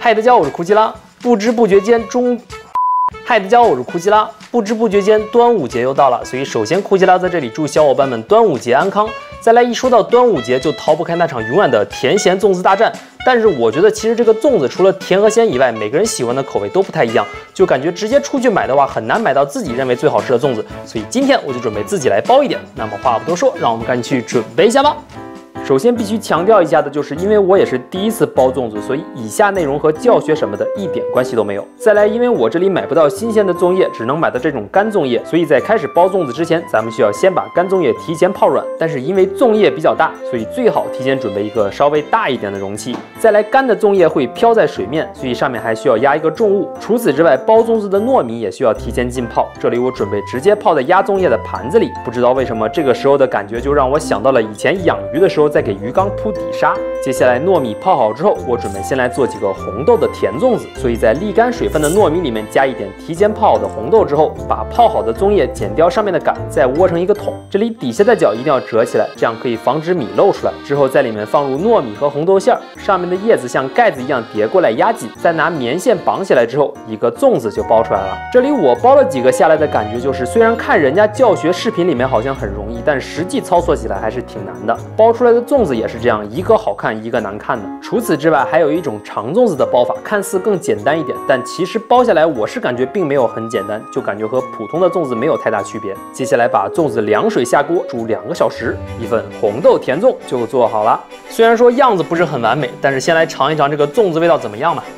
嗨，大家好，我是库基拉。不知不觉间嗨，大家好，我是库基拉。不知不觉间，端午节又到了，所以首先库基拉在这里祝小伙伴们端午节安康。再来一说到端午节，就逃不开那场永远的甜咸粽子大战。但是我觉得其实这个粽子除了甜和咸以外，每个人喜欢的口味都不太一样，就感觉直接出去买的话很难买到自己认为最好吃的粽子。所以今天我就准备自己来包一点。那么话不多说，让我们赶紧去准备一下吧。首先必须强调一下的就是，因为我也是第一次包粽子，所以以下内容和教学什么的一点关系都没有。再来，因为我这里买不到新鲜的粽叶，只能买到这种干粽叶，所以在开始包粽子之前，咱们需要先把干粽叶提前泡软。但是因为粽叶比较大，所以最好提前准备一个稍微大一点的容器。再来，干的粽叶会飘在水面，所以上面还需要压一个重物。除此之外，包粽子的糯米也需要提前浸泡，这里我准备直接泡在压粽叶的盘子里。不知道为什么，这个时候的感觉就让我想到了以前养鱼的时候在给鱼缸铺底沙。接下来糯米泡好之后，我准备先来做几个红豆的甜粽子，所以在沥干水分的糯米里面加一点提前泡好的红豆之后，把泡好的粽叶剪掉上面的杆，再窝成一个桶。这里底下的角一定要折起来，这样可以防止米漏出来。之后在里面放入糯米和红豆馅儿，上面的叶子像盖子一样叠过来压紧，再拿棉线绑起来之后，一个粽子就包出来了。这里我包了几个下来的感觉就是，虽然看人家教学视频里面好像很容易，但实际操作起来还是挺难的。包出来的粽子也是这样，一个好看一个难看的。除此之外，还有一种长粽子的包法，看似更简单一点，但其实包下来我是感觉并没有很简单，就感觉和普通的粽子没有太大区别。接下来把粽子凉水下锅煮2个小时，一份红豆甜粽就做好了。虽然说样子不是很完美，但是先来尝一尝这个粽子味道怎么样吧。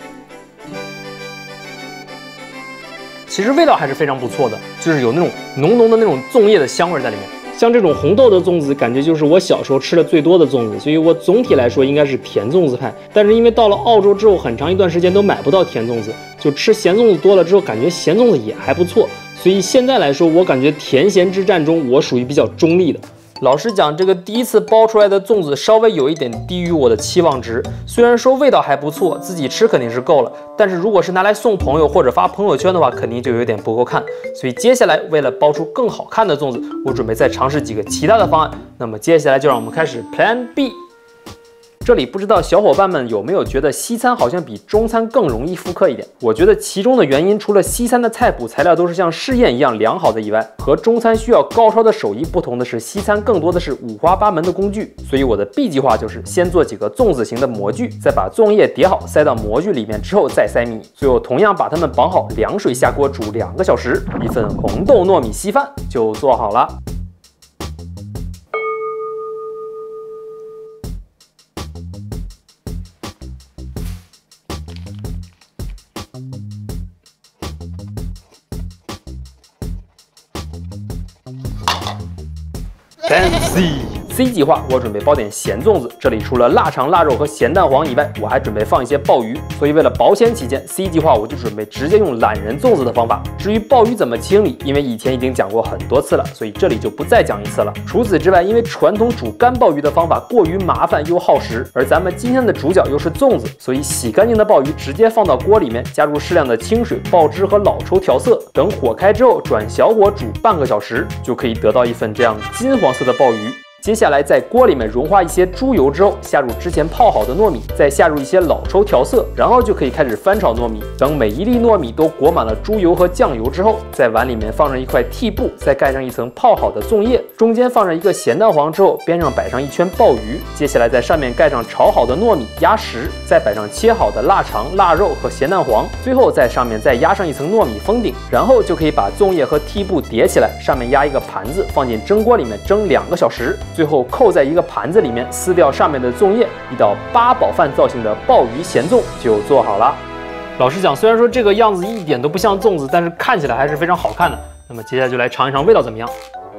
其实味道还是非常不错的，就是有那种浓浓的那种粽叶的香味在里面。像这种红豆的粽子，感觉就是我小时候吃的最多的粽子，所以我总体来说应该是甜粽子派。但是因为到了澳洲之后，很长一段时间都买不到甜粽子，就吃咸粽子多了之后，感觉咸粽子也还不错。所以现在来说，我感觉甜咸之战中，我属于比较中立的。老实讲，这个第一次包出来的粽子稍微有一点低于我的期望值。虽然说味道还不错，自己吃肯定是够了，但是如果是拿来送朋友或者发朋友圈的话，肯定就有点不够看。所以接下来为了包出更好看的粽子，我准备再尝试几个其他的方案。那么接下来就让我们开始 Plan B。这里不知道小伙伴们有没有觉得西餐好像比中餐更容易复刻一点？我觉得其中的原因，除了西餐的菜谱材料都是像试验一样良好的以外，和中餐需要高超的手艺不同的是，西餐更多的是五花八门的工具。所以我的 B 计划就是先做几个粽子型的模具，再把粽叶叠好塞到模具里面之后再塞米，最后同样把它们绑好，凉水下锅煮2个小时，一份红豆糯米稀饭就做好了。C 计划，我准备包点咸粽子。这里除了腊肠、腊肉和咸蛋黄以外，我还准备放一些鲍鱼。所以为了保险起见 ，C 计划我就准备直接用懒人粽子的方法。至于鲍鱼怎么清理，因为以前已经讲过很多次了，所以这里就不再讲一次了。除此之外，因为传统煮干鲍鱼的方法过于麻烦又耗时，而咱们今天的主角又是粽子，所以洗干净的鲍鱼直接放到锅里面，加入适量的清水、爆汁和老抽调色。等火开之后，转小火煮半个小时，就可以得到一份这样金黄色的鲍鱼。接下来在锅里面融化一些猪油之后，下入之前泡好的糯米，再下入一些老抽调色，然后就可以开始翻炒糯米。等每一粒糯米都裹满了猪油和酱油之后，在碗里面放上一块屉布，再盖上一层泡好的粽叶，中间放上一个咸蛋黄之后，边上摆上一圈鲍鱼。接下来在上面盖上炒好的糯米压实，再摆上切好的腊肠、腊肉和咸蛋黄，最后在上面再压上一层糯米封顶，然后就可以把粽叶和屉布叠起来，上面压一个盘子，放进蒸锅里面蒸2个小时。最后扣在一个盘子里面，撕掉上面的粽叶，一道8宝饭造型的鲍鱼咸粽就做好了。老实讲，虽然说这个样子一点都不像粽子，但是看起来还是非常好看的。那么接下来就来尝一尝味道怎么样。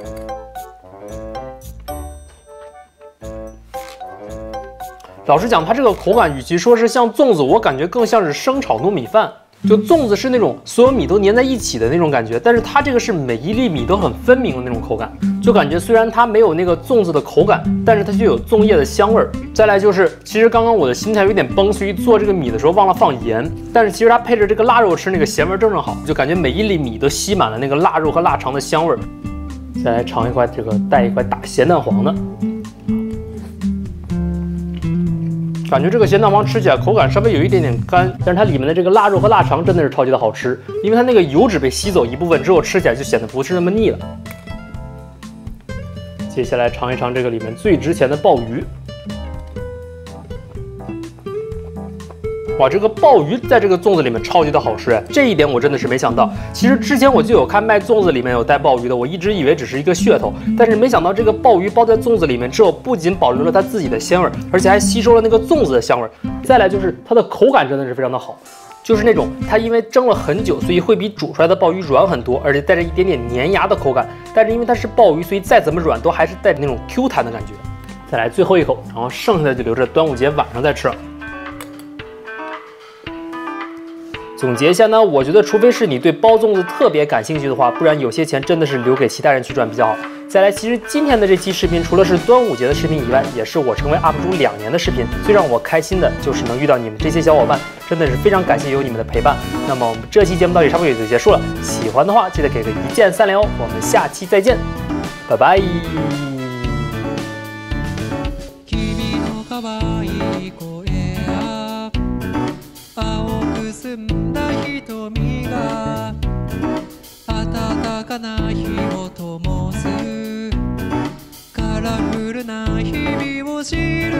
老实讲，它这个口感与其说是像粽子，我感觉更像是生炒糯米饭。就粽子是那种所有米都粘在一起的那种感觉，但是它这个是每一粒米都很分明的那种口感，就感觉虽然它没有那个粽子的口感，但是它就有粽叶的香味儿。再来就是，其实刚刚我的心态有点崩，所以做这个米的时候忘了放盐，但是其实它配着这个腊肉吃，那个咸味正好，就感觉每一粒米都吸满了那个腊肉和腊肠的香味儿。再来尝一块这个带一块大咸蛋黄的。 感觉这个咸蛋黄吃起来口感稍微有一点点干，但是它里面的这个腊肉和腊肠真的是超级的好吃，因为它那个油脂被吸走一部分之后，吃起来就显得不是那么腻了。接下来尝一尝这个里面最值钱的鲍鱼。哇，这个鲍鱼在这个粽子里面超级的好吃哎，这一点我真的是没想到。其实之前我就有看卖粽子里面有带鲍鱼的，我一直以为只是一个噱头，但是没想到这个鲍鱼包在粽子里面之后，不仅保留了它自己的鲜味，而且还吸收了那个粽子的香味。再来就是它的口感真的是非常的好，就是那种它因为蒸了很久，所以会比煮出来的鲍鱼软很多，而且带着一点点粘牙的口感。但是因为它是鲍鱼，所以再怎么软都还是带着那种 Q 弹的感觉。再来最后一口，然后剩下的就留着端午节晚上再吃了。总结一下呢，我觉得除非是你对包粽子特别感兴趣的话，不然有些钱真的是留给其他人去赚比较好。再来，其实今天的这期视频除了是端午节的视频以外，也是我成为 UP 主2年的视频。最让我开心的就是能遇到你们这些小伙伴，真的是非常感谢有你们的陪伴。那么我们这期节目到这里差不多也就结束了，喜欢的话记得给个一键3连哦。我们下期再见，拜拜。 澄んだ瞳が暖かな日を灯すカラフルな日々を知る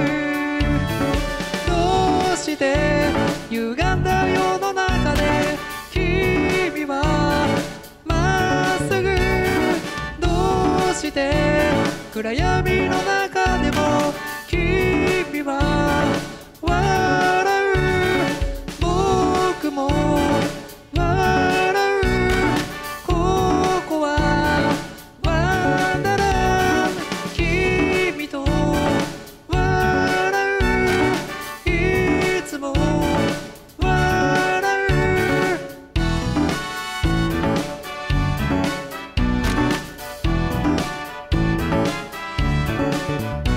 どうして歪んだ世の中で君はまっすぐどうして暗闇の中でも君は笑う僕も笑うここはワンダラン君と笑ういつも笑う